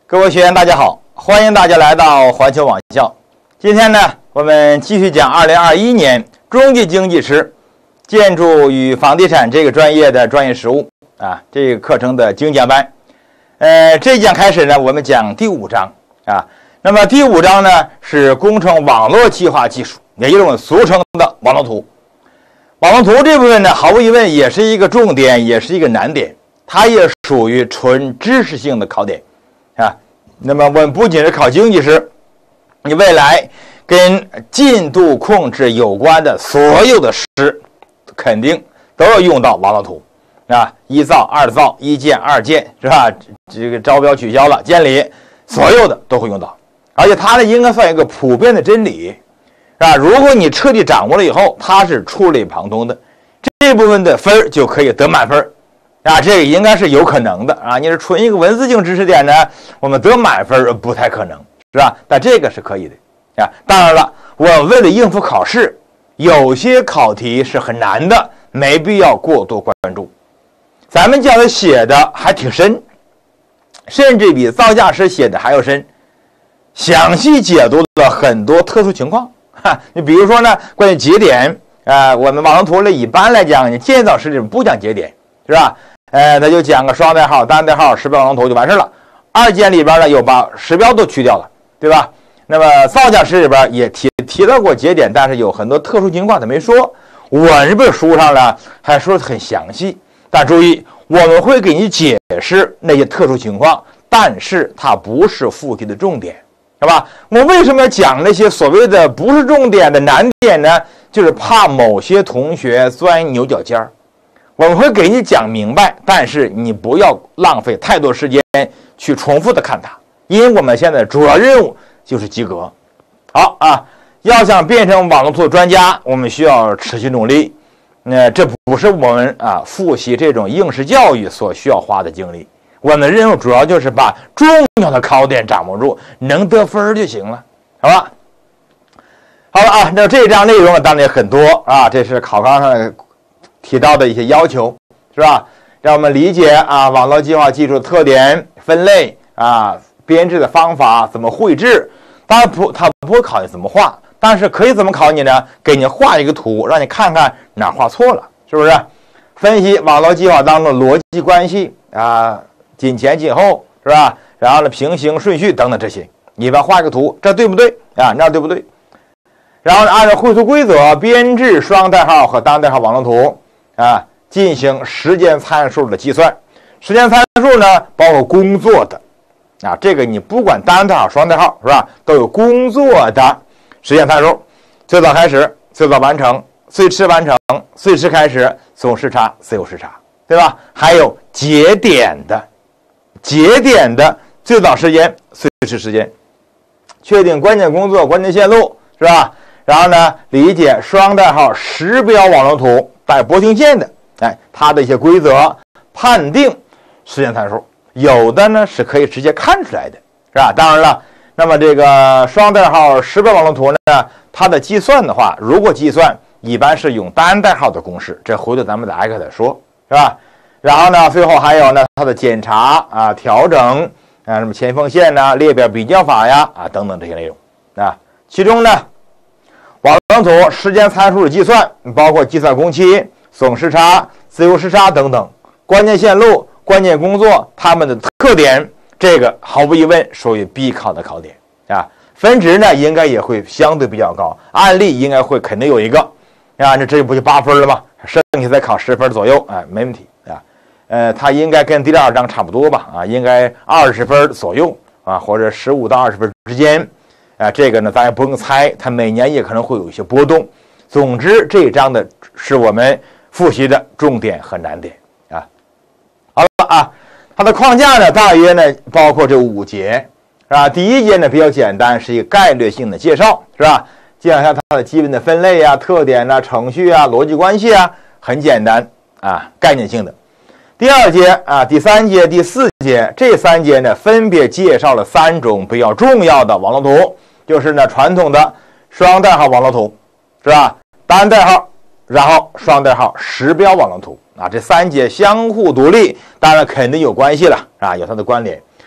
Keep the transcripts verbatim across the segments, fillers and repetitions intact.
各位学员大家好，欢迎大家来到环球网校。今天呢，我们继续讲二零二一年中级经济师建筑与房地产这个专业的专业实务啊，这个课程的精讲班。呃，这一讲开始呢，我们讲第五章啊。那么第五章呢是工程网络计划技术，也就是我们俗称的网络图。网络图这部分呢，毫无疑问也是一个重点，也是一个难点，它也属于纯知识性的考点啊。那么我们不仅是考经济师，你未来跟进度控制有关的所有的师，肯定都要用到网络图啊，一造、二造、一建、二建，是吧？这个招标取消了，监理，所有的都会用到，而且它呢应该算一个普遍的真理，是吧？如果你彻底掌握了以后，它是触类旁通的，这部分的分儿就可以得满分啊，这个应该是有可能的啊。你是纯一个文字性知识点呢，我们得满分不太可能，是吧？但这个是可以的啊。当然了，我为了应付考试，有些考题是很难的，没必要过多关注。咱们教的写的还挺深，甚至比造价师写的还要深，详细解读了很多特殊情况。哈，你比如说呢，关于节点啊、呃，我们网络图里一般来讲，你建造师里不讲节点，是吧？呃，他就讲个双代号、单代号、时标网络图就完事了。二建里边呢，有把时标都去掉了，对吧？那么造价师里边也提提到过节点，但是有很多特殊情况他没说。我这本书上呢还说的很详细，但注意，我们会给你解释那些特殊情况，但是它不是附题的重点，是吧？我为什么要讲那些所谓的不是重点的难点呢？就是怕某些同学钻牛角尖儿。我们会给你讲明白，但是你不要浪费太多时间去重复的看它，因为我们现在主要任务就是及格。好啊，要想变成网络图专家，我们需要持续努力。呃，这不是我们啊复习这种应试教育所需要花的精力。我们的任务主要就是把重要的考点掌握住，能得分就行了，好吧？好了啊，那这一章内容当然也很多啊，这是考纲上提到的一些要求，是吧？让我们理解啊，网络计划技术的特点、分类啊，编制的方法，怎么绘制。当然不，他不会考你怎么画，但是可以怎么考你呢？给你画一个图，让你看看哪画错了，是不是？分析网络计划当中的逻辑关系啊，紧前紧后，是吧？然后呢，平行顺序等等这些，你把画一个图，这对不对啊？那对不对？然后呢，按照绘图规则编制双代号和单代号网络图啊，进行时间参数的计算。时间参数呢，包括工作的啊，这个你不管单代号、双代号是吧，都有工作的时间参数。最早开始，最早完成，最迟完成，最迟开始，总时差，自由时差，对吧？还有节点的，节点的最早时间、最迟时间，确定关键工作、关键线路，是吧？然后呢，理解双代号时标网络图带波形线的，哎，它的一些规则，判定时间参数，有的呢是可以直接看出来的，是吧？当然了，那么这个双代号时标网络图呢，它的计算的话，如果计算一般是用单代号的公式，这回头咱们再再说，是吧？然后呢，最后还有呢，它的检查啊、调整啊，什么前锋线呐、列表比较法呀啊等等这些内容啊，其中呢。网络图时间参数的计算，包括计算工期、总时差、自由时差等等，关键线路、关键工作，它们的特点，这个毫无疑问属于必考的考点啊。分值呢，应该也会相对比较高，案例应该会肯定有一个啊，这这不就八分了吗？剩下再考十分左右，哎，没问题啊。呃，它应该跟第二章差不多吧？啊，应该二十分左右啊，或者十五到二十分之间。啊，这个呢，咱也不用猜，它每年也可能会有一些波动。总之，这一章的是我们复习的重点和难点啊。好了啊，它的框架呢，大约呢包括这五节，是吧？第一节呢比较简单，是一个概略性的介绍，是吧？介绍一下它的基本的分类啊、特点啊、程序啊、逻辑关系啊，很简单啊，概念性的。第二节啊、第三节、第四节这三节呢，分别介绍了三种比较重要的网络图。就是呢，传统的双代号网络图，是吧？单代号，然后双代号时标网络图啊，这三节相互独立，当然肯定有关系了啊，有它的关联。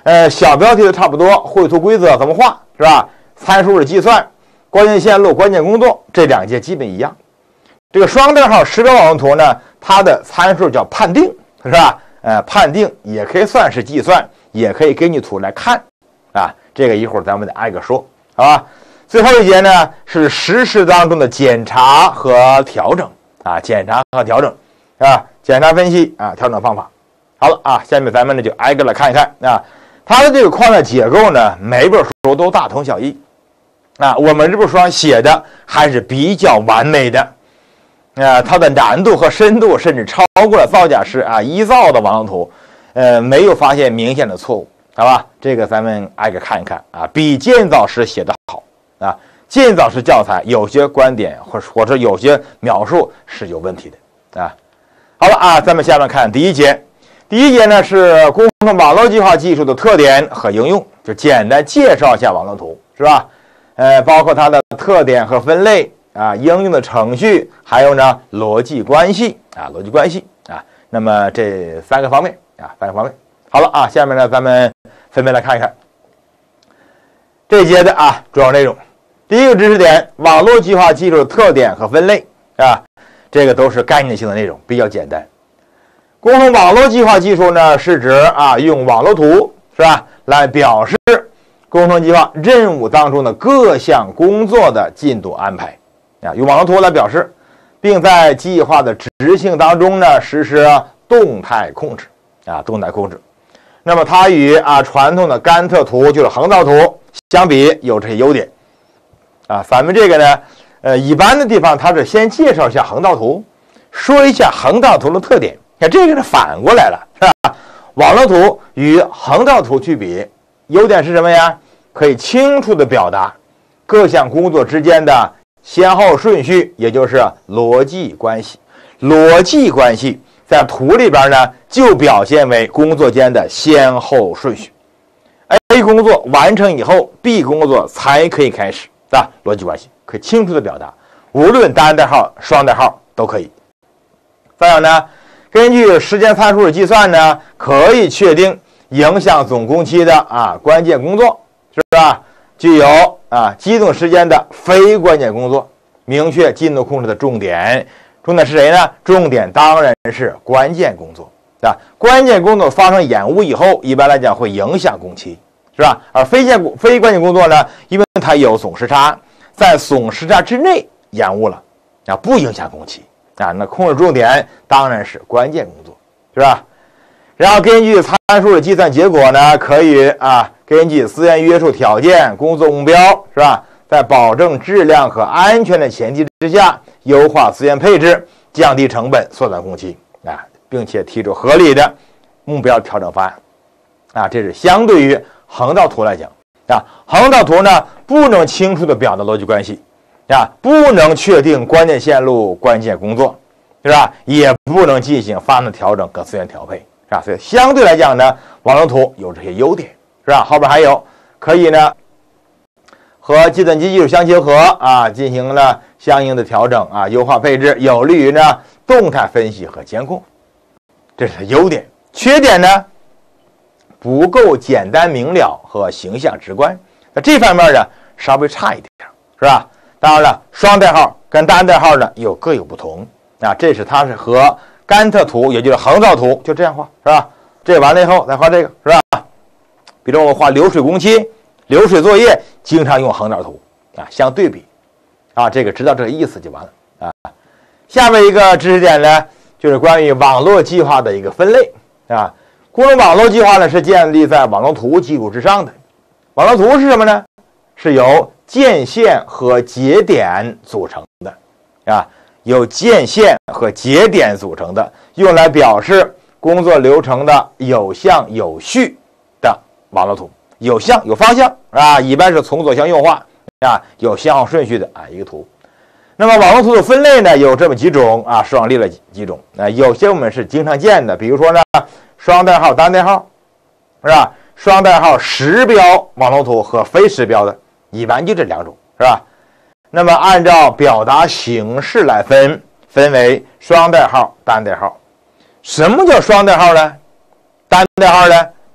呃，小标题都差不多，绘图规则怎么画是吧？参数的计算、关键线路、关键工作这两节基本一样。这个双代号时标网络图呢，它的参数叫判定是吧？呃，判定也可以算是计算，也可以根据图来看啊。这个一会儿咱们得挨个说，好吧？最后一节呢是实施当中的检查和调整啊，检查和调整啊，检查分析啊，调整方法。好了啊，下面咱们呢就挨个来看一看啊，它的这个框架结构呢，每本书都大同小异啊。我们这本书上写的还是比较完美的啊，它的难度和深度甚至超过了造假师啊一造的网络图，呃，没有发现明显的错误，好吧？这个咱们挨个看一看啊，比建造师写的好啊。建造师教材有些观点或或者有些描述是有问题的啊。好了啊，咱们下面看第一节。第一节呢是工程网络计划技术的特点和应用，就简单介绍一下网络图，是吧？呃，包括它的特点和分类啊，应用的程序，还有呢逻辑关系啊，逻辑关系啊。那么这三个方面啊，三个方面。好了啊，下面呢咱们分别来看一看这一节的啊主要内容。第一个知识点，网络计划技术的特点和分类啊，这个都是概念性的内容，比较简单。工程网络计划技术呢，是指啊用网络图是吧来表示工程计划任务当中的各项工作的进度安排啊，用网络图来表示，并在计划的执行当中呢实施动态控制啊，动态控制。那么它与啊传统的甘特图就是横道图相比有这些优点。啊，咱们这个呢，呃，一般的地方它是先介绍一下横道图，说一下横道图的特点。看这个是反过来了，是吧？网络图与横道图去比，优点是什么呀？可以清楚地表达各项工作之间的先后顺序，也就是逻辑关系。逻辑关系在图里边呢，就表现为工作间的先后顺序。A 工作完成以后 ，B 工作才可以开始。啊，逻辑关系可以清楚的表达，无论单代号、双代号都可以。再有呢，根据时间参数的计算呢，可以确定影响总工期的啊关键工作，是吧？具有啊机动时间的非关键工作，明确进度控制的重点。重点是谁呢？重点当然是关键工作，啊，关键工作发生延误以后，一般来讲会影响工期。是吧？而非键非关键工作呢，因为它有总时差，在总时差之内延误了啊，不影响工期啊。那控制重点当然是关键工作，是吧？然后根据参数的计算结果呢，可以啊，根据资源约束条件、工作目标，是吧？在保证质量和安全的前提之下，优化资源配置，降低成本，缩短工期啊，并且提出合理的目标调整方案啊。这是相对于横道图来讲啊，横道图呢不能清楚地表达逻辑关系啊，不能确定关键线路、关键工作，是吧？也不能进行方案调整和资源调配，是吧？所以相对来讲呢，网络图有这些优点，是吧？后边还有可以呢和计算机技术相结合啊，进行了相应的调整啊，优化配置，有利于呢动态分析和监控，这是优点。缺点呢？不够简单明了和形象直观，那这方面呢稍微差一点，是吧？当然了，双代号跟单代号呢有各有不同啊，这是它是和甘特图，也就是横道图就这样画，是吧？这完了以后再画这个，是吧？比如我画流水工期、流水作业，经常用横道图啊相对比啊，这个知道这个意思就完了啊。下面一个知识点呢，就是关于网络计划的一个分类啊。工程网络计划呢是建立在网络图基础之上的。网络图是什么呢？是由键线和节点组成的啊，由键线和节点组成的，用来表示工作流程的有项有序的网络图，有项有方向啊，一般是从左向右画啊，有先后顺序的啊一个图。那么网络图的分类呢有这么几种啊，书上列了几种啊，有些我们是经常见的，比如说呢。双代号、单代号，是吧？双代号实标网络图和非实标的，一般就这两种，是吧？那么按照表达形式来分，分为双代号、单代号。什么叫双代号呢？单代号呢？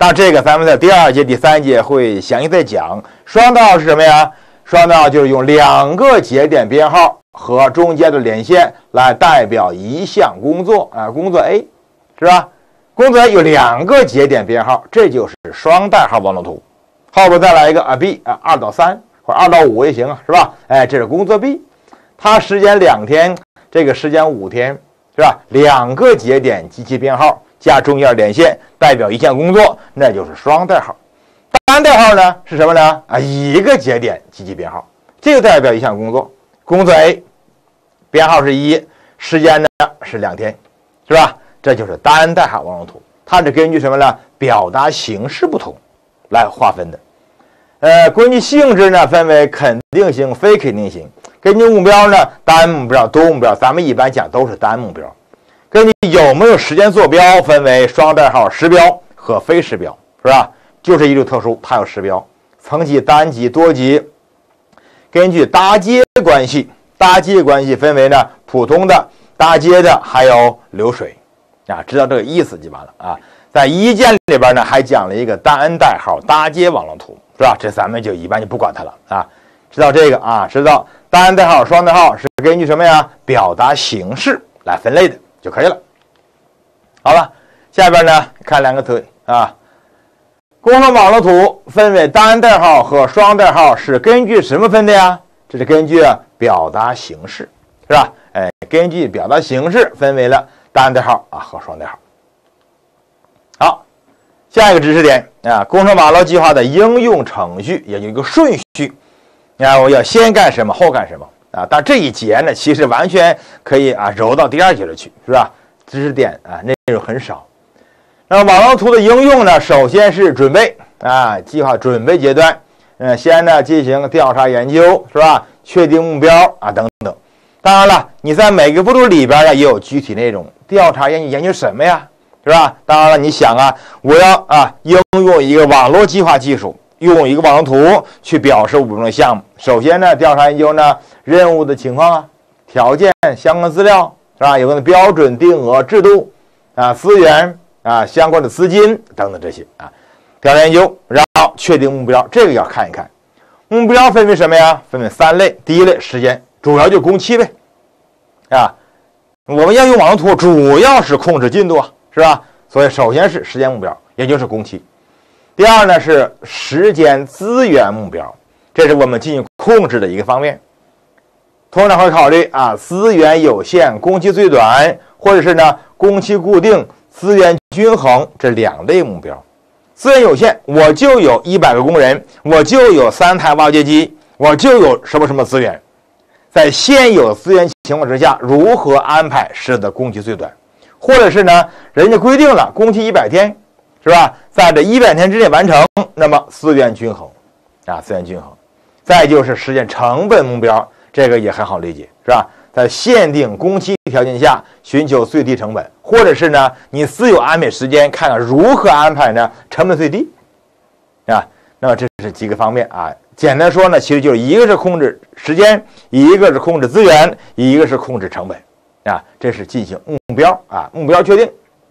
但这个咱们在第二节、第三节会详细再讲。双代号是什么呀？双代号就是用两个节点编号和中间的连线来代表一项工作啊，工作 A 是吧？工作 A 有两个节点编号，这就是双代号网络图。后边再来一个啊 B 啊，二到三或者二到五也行啊，是吧？哎，这是工作 B， 它时间两天，这个时间五天，是吧？两个节点及其编号加中间连线代表一项工作，那就是双代号。单代号呢是什么呢？啊，一个节点及其编号，这个代表一项工作。工作 A 编号是一，时间呢是两天，是吧？这就是单代号网络图。它是根据什么呢？表达形式不同来划分的。呃，根据性质呢，分为肯定型、非肯定型。根据目标呢，单目标、多目标，咱们一般讲都是单目标。根据有没有时间坐标，分为双代号时标和非时标，是吧？就是一种特殊，它有时标，层级、单级、多级。根据搭接关系，搭接关系分为呢普通的、搭接的，还有流水啊，知道这个意思就完了啊。在一键里边呢，还讲了一个单代号搭接网络图，是吧？这咱们就一般就不管它了啊。知道这个啊，知道单代号、双代号是根据什么呀？表达形式来分类的就可以了。好了，下边呢看两个图啊。工程网络图分为单代号和双代号是根据什么分的呀？这是根据表达形式，是吧？哎，根据表达形式分为了单代号啊和双代号。好，下一个知识点啊，工程网络计划的应用程序也有一个顺序，啊，我要先干什么后干什么啊？但这一节呢，其实完全可以啊揉到第二节里去，是吧？知识点啊内容很少。那么网络图的应用呢，首先是准备啊，计划准备阶段，嗯，先呢进行调查研究，是吧？确定目标啊等等。当然了，你在每个步骤里边呢也有具体内容，调查研究研究什么呀？是吧？当然了，你想啊，我要啊应用一个网络计划技术，用一个网络图去表示五种项目。首先呢，调查研究呢任务的情况啊、条件、相关资料，是吧？有关的标准、定额、制度啊、资源。啊，相关的资金等等这些啊，调查研究，然后确定目标，这个要看一看。目标分为什么呀？分为三类。第一类时间，主要就工期呗，啊，我们要用网络图，主要是控制进度啊，是吧？所以首先是时间目标，也就是工期。第二呢是时间资源目标，这是我们进行控制的一个方面。通常会考虑啊，资源有限，工期最短，或者是呢工期固定。资源均衡这两类目标，资源有限，我就有一百个工人，我就有三台挖掘机，我就有什么什么资源，在现有资源情况之下，如何安排使得工期最短？或者是呢，人家规定了工期一百天，是吧？在这一百天之内完成，那么资源均衡，啊，资源均衡。再就是实现成本目标，这个也很好理解，是吧？在限定工期条件下寻求最低成本，或者是呢，你自有安排时间，看看如何安排呢，成本最低，啊，那么这是几个方面啊。简单说呢，其实就是一个是控制时间，一个是控制资源，一个是控制成本，啊，这是进行目标啊，目标确定。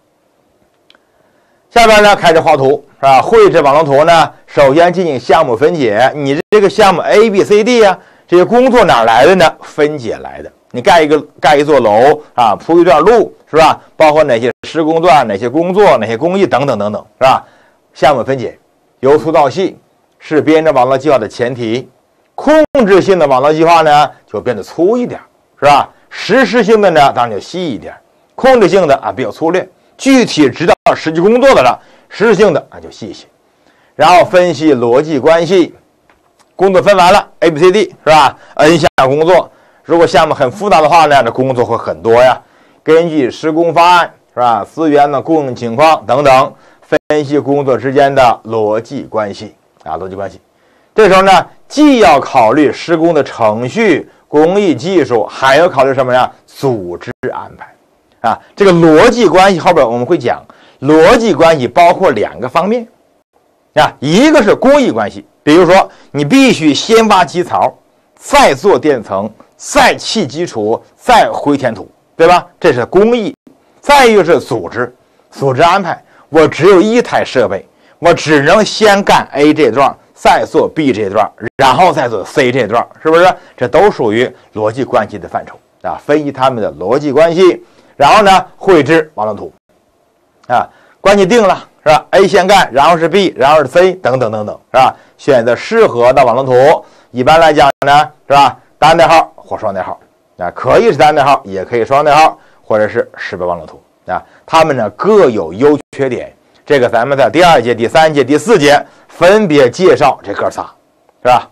下边呢开始画图，是吧？绘制网络图呢，首先进行项目分解，你这个项目 A B C D 啊，这些工作哪来的呢？分解来的。你盖一个盖一座楼啊，铺一段路，是吧？包括哪些施工段、哪些工作、哪些工艺等等等等，是吧？项目分解，由粗到细是编制网络计划的前提。控制性的网络计划呢，就变得粗一点，是吧？实施性的呢，当然就细一点。控制性的啊比较粗略，具体指导实际工作的了；实施性的啊就细一些。然后分析逻辑关系，工作分完了 A B C D 是吧 ？N 项工作。如果项目很复杂的话呢，这工作会很多呀。根据施工方案是吧，资源的供应情况等等，分析工作之间的逻辑关系啊，逻辑关系。这时候呢，既要考虑施工的程序、工艺技术，还要考虑什么呀？组织安排啊。这个逻辑关系后边我们会讲，逻辑关系包括两个方面啊，一个是工艺关系，比如说你必须先挖基槽，再做垫层。再砌基础，再回填土，对吧？这是工艺。再一个是组织，组织安排。我只有一台设备， 我只能先干 A 这段，再做 B 这段，然后再做 C 这段，是不是？这都属于逻辑关系的范畴啊，分析他们的逻辑关系，然后呢绘制网络图啊，关系定了是吧 ？A 先干，然后是 B， 然后是 C， 等等等等，是吧？选择适合的网络图，一般来讲呢，是吧？单代号或双代号啊，可以是单代号，也可以双代号，或者是识别网络图啊。它们呢各有优缺点，这个咱们在第二节、第三节、第四节分别介绍这哥仨，是吧？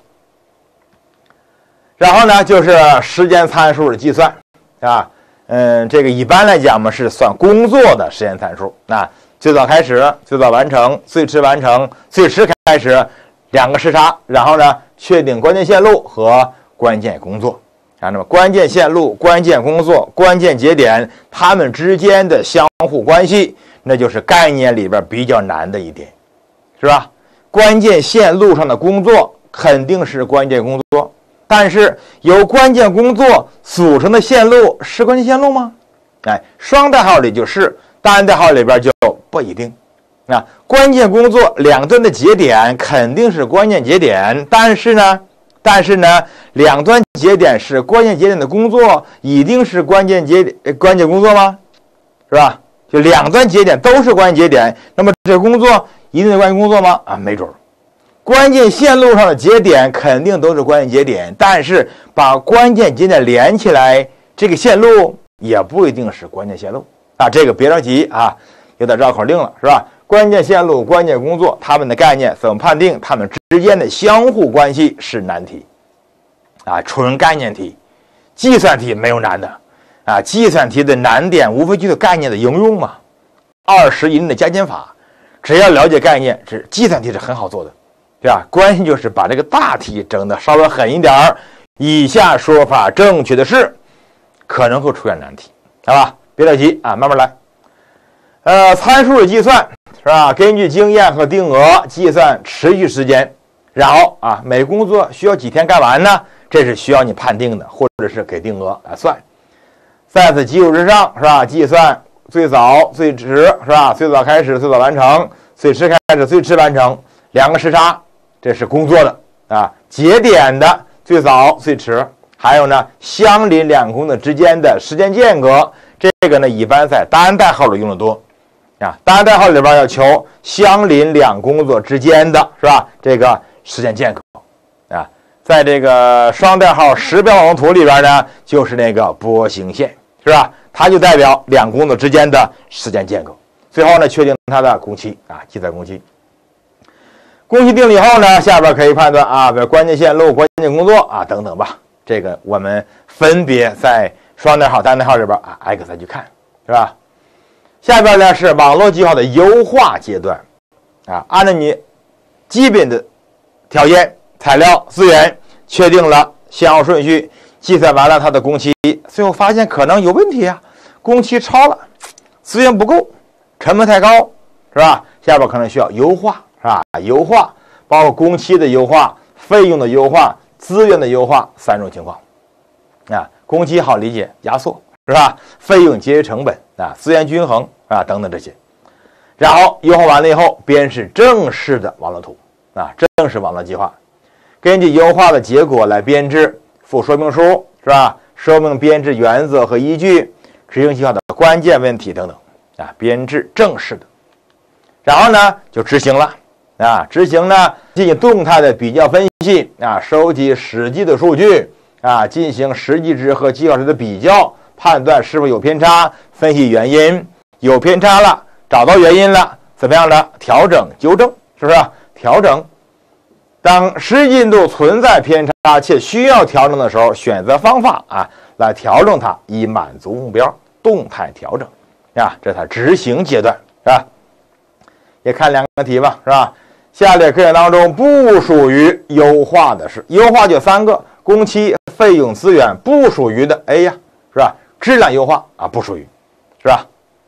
然后呢就是时间参数的计算啊，嗯，这个一般来讲嘛是算工作的时间参数啊，最早开始、最早完成、最迟完成、最迟开始两个时差，然后呢确定关键线路和关键工作啊，那么关键线路、关键工作、关键节点，它们之间的相互关系，那就是概念里边比较难的一点，是吧？关键线路上的工作肯定是关键工作，但是由关键工作组成的线路是关键线路吗？哎，双代号里就是，单代号里边就不一定。啊，关键工作两端的节点肯定是关键节点，但是呢？但是呢，两端节点是关键节点的工作，一定是关键节点关键工作吗？是吧？就两端节点都是关键节点，那么这工作一定是关键工作吗？啊，没准儿。关键线路上的节点肯定都是关键节点，但是把关键节点连起来，这个线路也不一定是关键线路啊。这个别着急啊，有点绕口令了，是吧？关键线路、关键工作，它们的概念怎么判定？它们之间的相互关系是难题，啊，纯概念题，计算题没有难的，啊，计算题的难点无非就是概念的应用嘛，二十以内的加减法，只要了解概念，是计算题是很好做的，对吧？关键就是把这个大题整得稍微狠一点儿，以下说法正确的是，可能会出现难题，好吧？别着急啊，慢慢来。呃，参数的计算。是吧？根据经验和定额计算持续时间，然后啊，每工作需要几天干完呢？这是需要你判定的，或者是给定额来算。在此基础之上，是吧？计算最早、最迟，是吧？最早开始、最早完成，最迟开始、最迟完成，两个时差，这是工作的啊。节点的最早、最迟，还有呢，相邻两工作之间的时间间隔，这个呢，一般在单代号里用的多。啊，单代号里边要求相邻两工作之间的是吧？这个时间间隔啊，在这个双代号时标网络图里边呢，就是那个波形线是吧？它就代表两工作之间的时间间隔。最后呢，确定它的工期啊，计算工期。工期定了以后呢，下边可以判断啊，比如关键线路、关键工作啊等等吧。这个我们分别在双代号、单代号里边啊挨个再去看，是吧？下边呢是网络计划的优化阶段，啊，按照你基本的条件、材料、资源确定了先后顺序，计算完了它的工期，最后发现可能有问题啊，工期超了，资源不够，成本太高，是吧？下边可能需要优化，是吧？优化包括工期的优化、费用的优化、资源的优化三种情况，啊，工期好理解，压缩。是吧？费用节约成本啊，资源均衡啊，等等这些。然后优化完了以后，编制正式的网络图啊，正式网络计划。根据优化的结果来编制附说明书，是吧？说明编制原则和依据，执行计划的关键问题等等啊，编制正式的。然后呢，就执行了啊，执行呢进行动态的比较分析啊，收集实际的数据啊，进行实际值和计划值的比较。判断是否有偏差，分析原因，有偏差了，找到原因了，怎么样呢？调整、纠正，是不是？调整。当实际进度存在偏差且需要调整的时候，选择方法啊来调整它，以满足目标，动态调整啊，这是它执行阶段，是吧？也看两个题吧，是吧？下列课件当中不属于优化的是，优化就三个：工期、费用、资源，不属于的 A 呀，是吧？质量优化啊，不属于，是吧？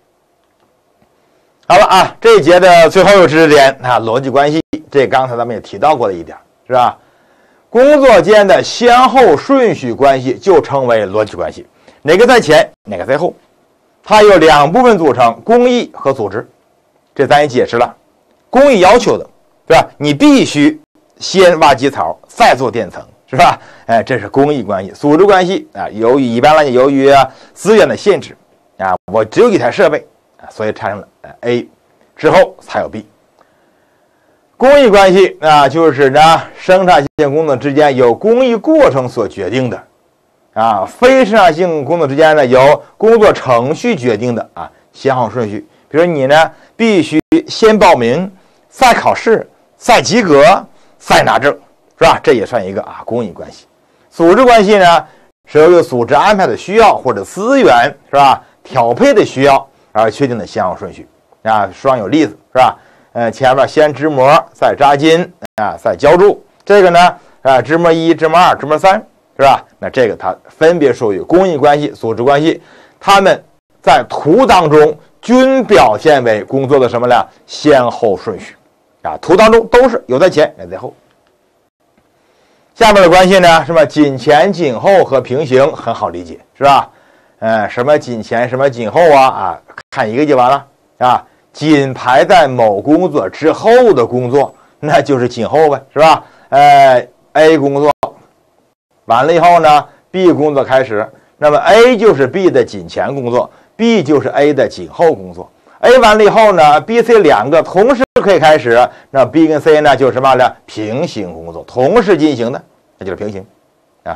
好了啊，这一节的最后一个知识点啊，逻辑关系，这刚才咱们也提到过的一点，是吧？工作间的先后顺序关系就称为逻辑关系，哪个在前，哪个在后，它由两部分组成，工艺和组织。这咱也解释了， 工艺要求的，对吧？你必须先挖基槽，再做垫层，是吧？哎，这是工艺关系。组织关系啊，由于一般来讲，由于资源的限制啊，我只有一台设备啊，所以产生了 A， 之后才有 B。工艺关系啊，就是呢生产性工作之间由工艺过程所决定的啊，非生产性工作之间呢由工作程序决定的啊先后顺序。比如你呢必须先报名，再考试，再及格，再拿证，是吧？这也算一个啊工艺关系。组织关系呢是由于组织安排的需要或者资源，是吧？调配的需要而确定的先后顺序啊。书上有例子，是吧？呃，前面先织膜，再扎金啊，再浇筑。这个呢，啊，织膜一、织膜二、织膜三，是吧？那这个它分别属于工艺关系、组织关系，它们在图当中均表现为工作的什么呢？先后顺序啊，图当中都是有在前，有在后。下面的关系呢，什么紧前、紧后和平行，很好理解，是吧？呃，什么紧前，什么紧后啊？啊，看一个就完了啊。紧排在某工作之后的工作，那就是紧后呗，是吧？呃 ，A 工作完了以后呢 ，B 工作开始，那么 A 就是 B 的紧前工作 ，B 就是 A 的紧后工作。A 完了以后呢 ，B、C 两个同时可以开始，那 B 跟 C 呢就是什么呢？平行工作，同时进行的，那就是平行啊。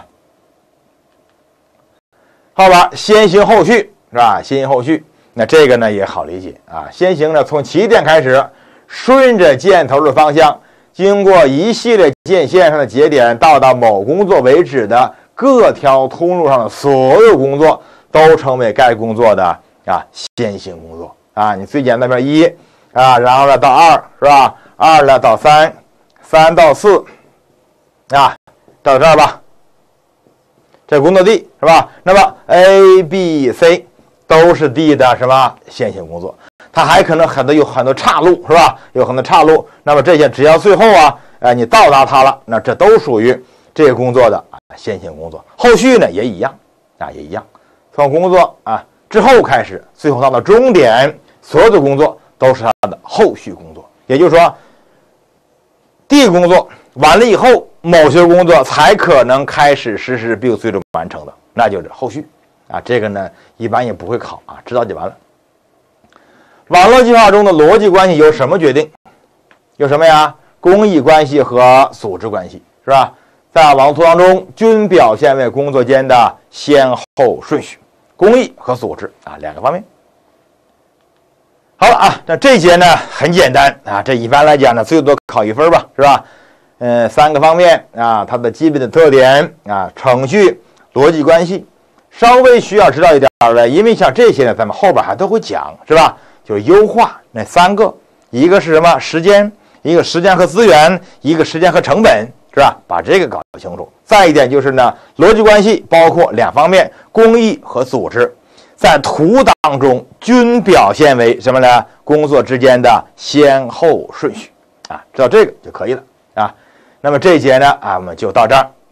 好吧，先行后续是吧？先行后续。那这个呢也好理解啊，先行呢从起点开始，顺着箭头的方向，经过一系列箭线上的节点，到达某工作为止的各条通路上的所有工作，都称为该工作的啊先行工作啊。你最简单的一啊，然后呢到二是吧？二呢到三，三到四啊，到这儿吧。这工作 D 是吧？那么 A、B、C。都是 D 的什么先行工作，它还可能很多有很多岔路，是吧？有很多岔路，那么这些只要最后啊，哎，你到达它了，那这都属于这个工作的啊先行工作。后续呢也一样啊，也一样，从工作啊之后开始，最后到了终点，所有的工作都是它的后续工作。也就是说 ，D 工作完了以后，某些工作才可能开始实施并最终完成的，那就是后续。啊，这个呢一般也不会考啊，知道就完了。网络计划中的逻辑关系由什么决定？有什么呀？工艺关系和组织关系，是吧？在网络图当中均表现为工作间的先后顺序，工艺和组织啊两个方面。好了啊，那这节呢很简单啊，这一般来讲呢最多考一分吧，是吧？嗯，三个方面啊，它的基本的特点啊，程序、逻辑关系。稍微需要知道一点的，因为像这些呢，咱们后边还都会讲，是吧？就是优化那三个，一个是什么？时间，一个时间和资源，一个时间和成本，是吧？把这个搞清楚。再一点就是呢，逻辑关系包括两方面，工艺和组织，在图当中均表现为什么呢？工作之间的先后顺序啊，知道这个就可以了啊。那么这一节呢啊，我们就到这儿。